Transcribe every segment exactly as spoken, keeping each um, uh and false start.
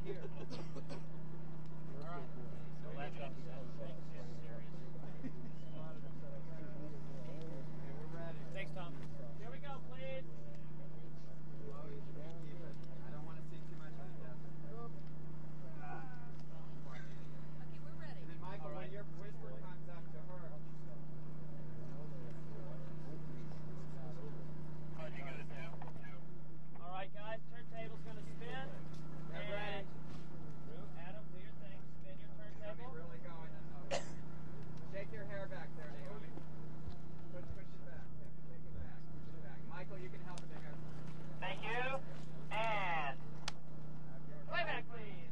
here. All right. So let's go. Thanks, Tom. Here we go, please. I don't want to see too much of it, Jeff. Okay, we're ready. And then Michael, All right. when your whisper comes up to her. All right, guys, turntable's going to spin. Get ready. Adam, do your thing. Spin your turntable. Really going. Shake your hair back there, Naomi. Push, push it back. Take, take it back. Push it back. Michael, you can help with the hair. Thank you. And playback, please.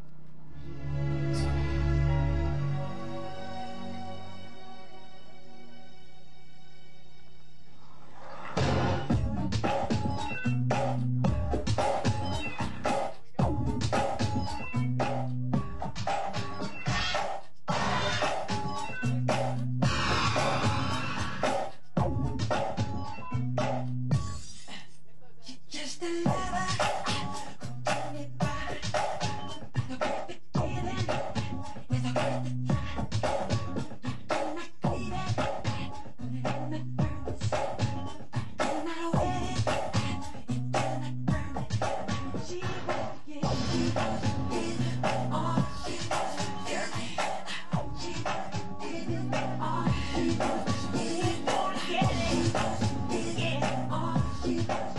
Just a lover, turn it back. The perfect feeling is a worth the try. You're not cleaning, put it in the furnace. You're not waiting, you do not burn it. She wants to get, she wants to get it all. She wants to get it. She wants to get it all. She wants to get it all. She wants to get it all. She wants to get it.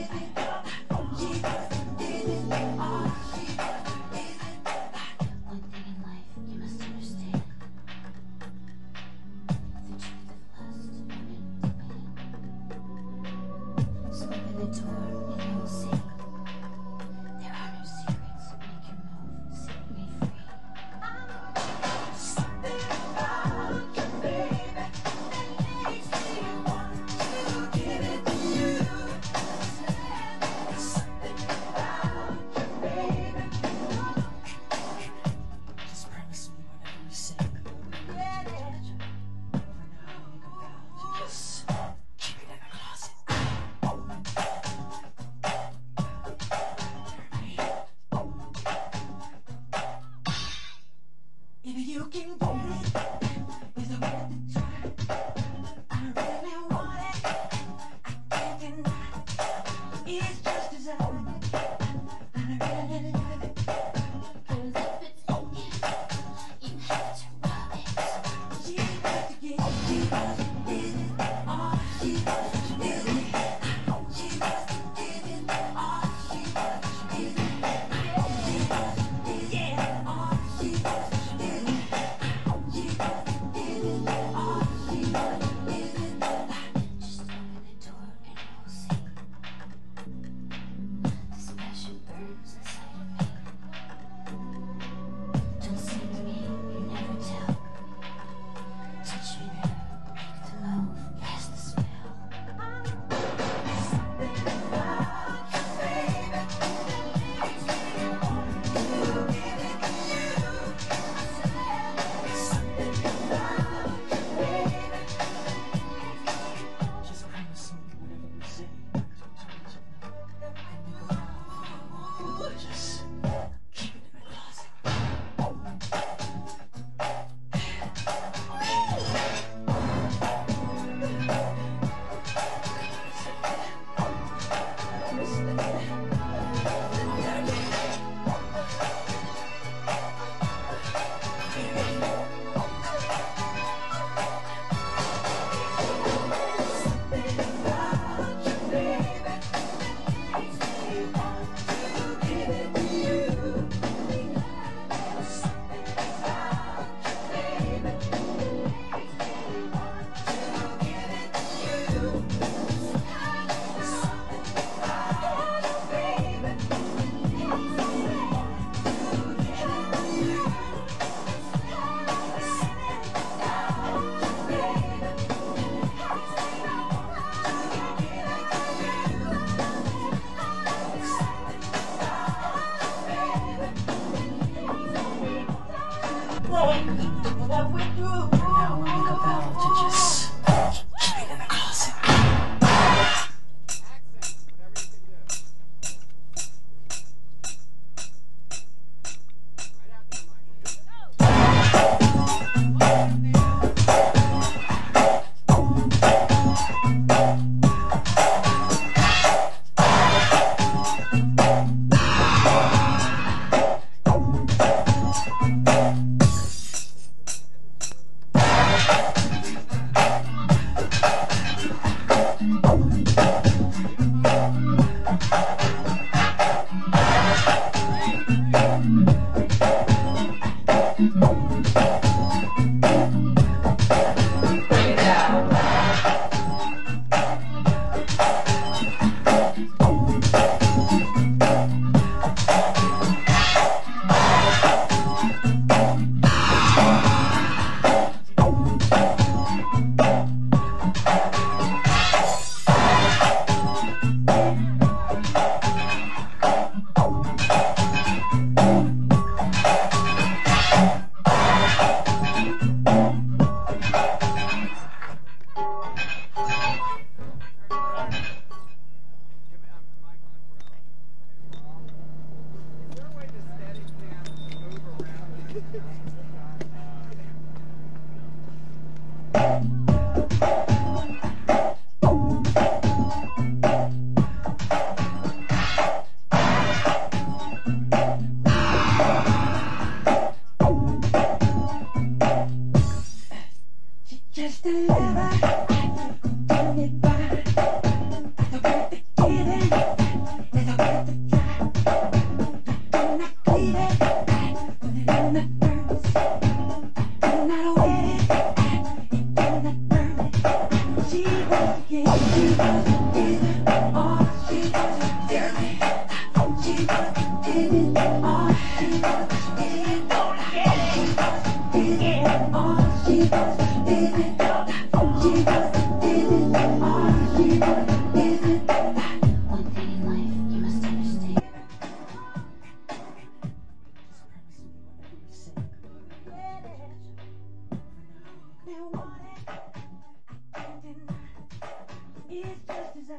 One thing in life you must understand. The truth of lust and empty pain. So open the door and you will see. There are no secrets. Make your move. Set me free. Something about you, baby, that makes me want to give it to you. Something about you, baby. Just promise me whenever we sing. Yeah. For now, you can vow to just keep it in the closet. If you can get it, it's a worth the try. I really want it, I can't deny. It's just desire, and I really love it. Cause if it's in you, you have to rub it. She wants to get it, she wants to get it all. She wants to get it, she wants to get it all. She wants to get it, she wants to get it all. She wants to get it, she wants to get it all. She wants to get it. Just open the door and you will see. This passion burns inside of me. Don't say to me, you never tell. Touch me now, make the move, cast the spell. Something about you, baby, that makes me want to give it to you. Something about you, baby. Just promise me whatever we say. And you go out for you. Just keep it in the closet. Something about you, baby, makes me want to give it to you. Something about you, baby, makes me want to give it to you. Something about you, baby. One thing in life you must understand. It's just as I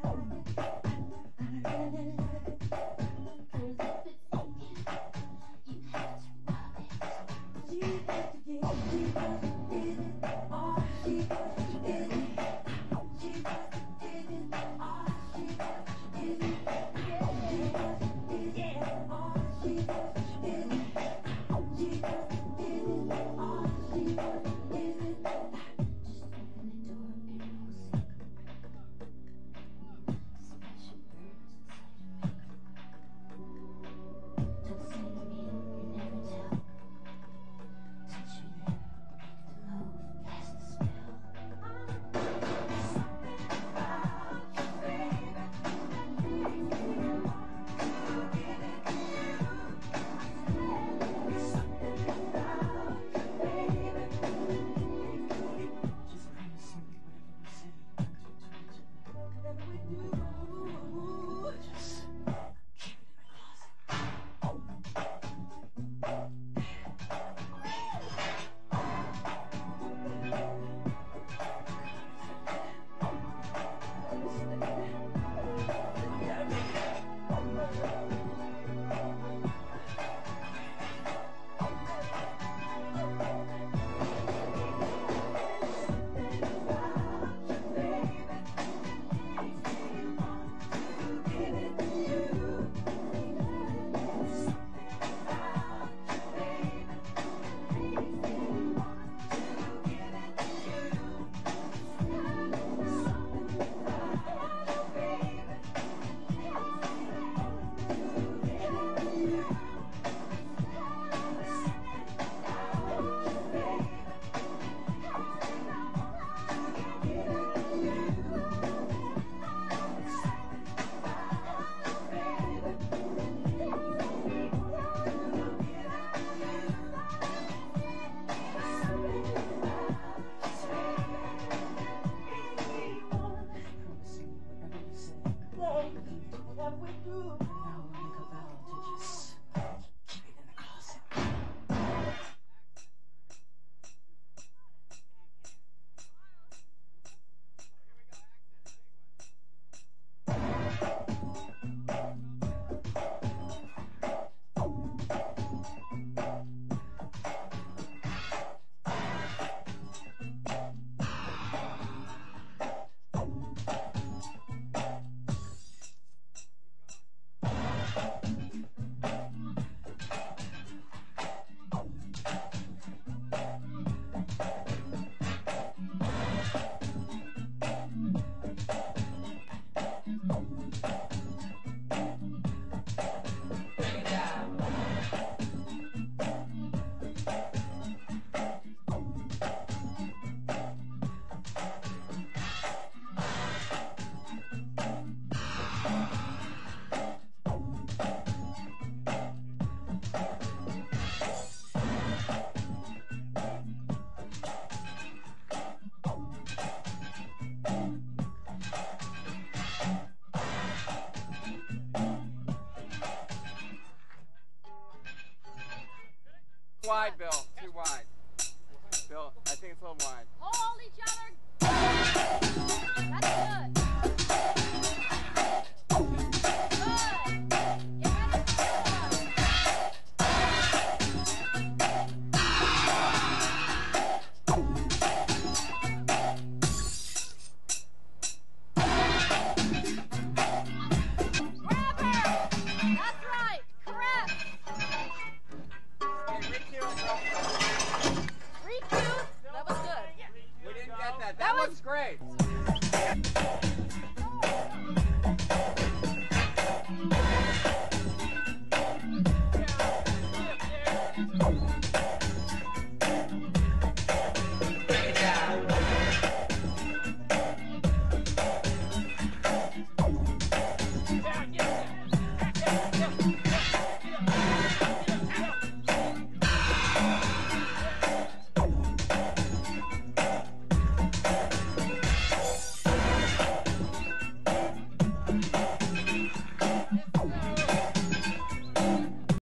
Wide, Bill. Too wide. Bill, I think it's a little wide. Hold each other. That's good.